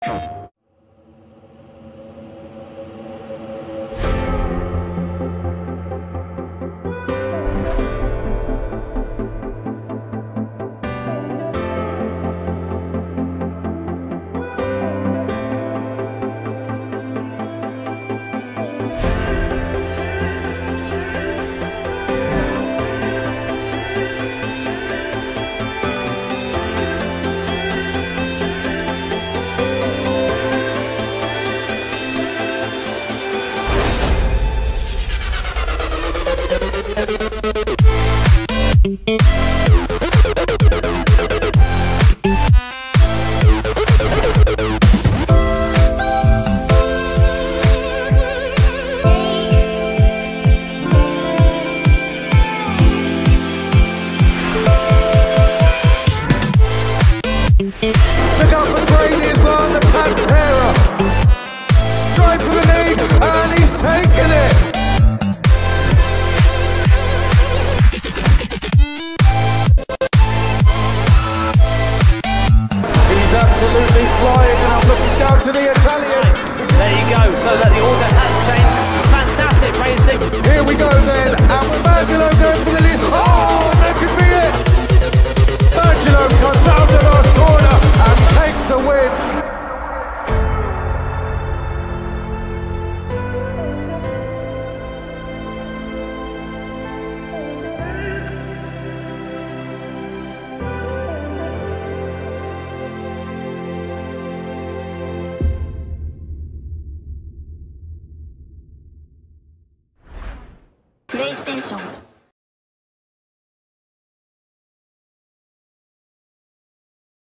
Look out for Brady as well, the Pantera. Straight for the knee, and he's taken it. He's absolutely flying, and I'm looking down to the Italian. There you go, so that the order has changed. Fantastic racing. Here we go then, and with Angelo going for the lead. Oh, that could be it. Angelo comes out the last corner and takes the win. PlayStation